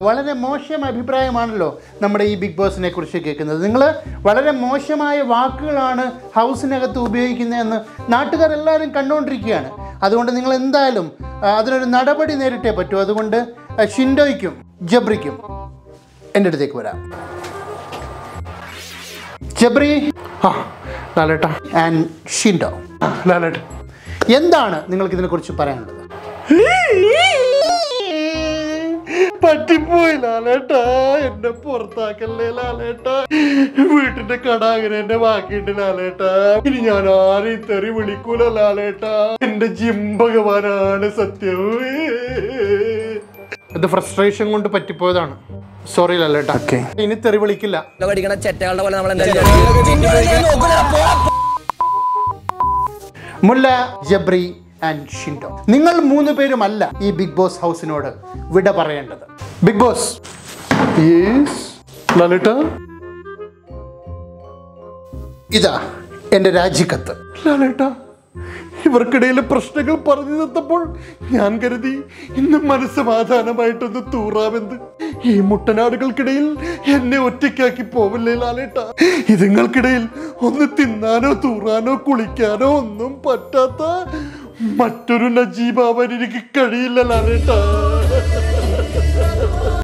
വളരെ മോശം അഭിപ്രായമാണല്ലോ നമ്മുടെ ഈ ബിഗ് ബോസിനെ കുറിച്ച് കേൾക്കുന്നത്. നിങ്ങൾ വളരെ മോശമായ വാക്കുകളാണ് ഹൗസിനകത്ത് ഉപയോഗിക്കുന്നതെന്ന് നാട്ടുകാരെല്ലാവരും കണ്ടുകൊണ്ടിരിക്കുകയാണ്. അതുകൊണ്ട് നിങ്ങൾ എന്തായാലും അതിനൊരു നടപടി നേരിട്ടേ പറ്റൂ. അതുകൊണ്ട് ഷിൻഡോയ്ക്കും ജബ്രിക്കും എൻ്റെ അടുത്തേക്ക് വരാം. ജബ്രി, ലാലേട്ടാ, ആൻഡ് ഷിൻഡോ, ലാലേട്ട, എന്താണ് നിങ്ങൾക്ക് ഇതിനെക്കുറിച്ച് പറയാനുള്ളത്? പറ്റിപ്പോയി ലാലേട്ടാ, എന്നെ പുറത്താക്കല്ലേ ലാലേട്ടാ. വീട്ടിന്റെ കട അങ്ങനെ എന്നെ ബാക്കിയുണ്ട് ലാലേട്ടാ. ഇനി ഞാൻ ആരെയും തെറി വിളിക്കൂല ലാലേട്ടാ. എന്റെ ഭഗവാനാണ് സത്യം. ഇത് ഫ്രസ്ട്രേഷൻ കൊണ്ട് പറ്റിപ്പോയതാണ്. സോറി ലാലേട്ടാ. ഇനി തെറി വിളിക്കില്ല. മുല്ല, ജബ്രി ആൻഡ് ഷിൻഡോ, നിങ്ങൾ 3 പേരുമല്ല ഈ ബിഗ് ബോസ് ഹൗസിനോട് വിട പറയേണ്ടത്. ബിഗ് ബോസ്, ലാലേട്ടാ, ഇതാ എൻ്റെ രാജിക്കത്ത്. ലാലേട്ടാ, ഇവർക്കിടയിലെ പ്രശ്നങ്ങൾ പറഞ്ഞു നിർത്തപ്പോൾ ഞാൻ കരുതി ഇന്ന് മനസ്സമാധാനമായിട്ടൊന്ന് തൂറാമെന്ന്. ഈ മുട്ടനാടുകൾക്കിടയിൽ എന്നെ ഒറ്റയ്ക്കാക്കി പോവില്ലേ ലാലേട്ടാ. ഇതുങ്ങൾക്കിടയിൽ ഒന്ന് തിന്നാനോ തൂറാനോ കുളിക്കാനോ ഒന്നും പറ്റാത്ത മറ്റൊരു നജീബാവാൻ എനിക്ക് കഴിയില്ല ലാലേട്ടാ.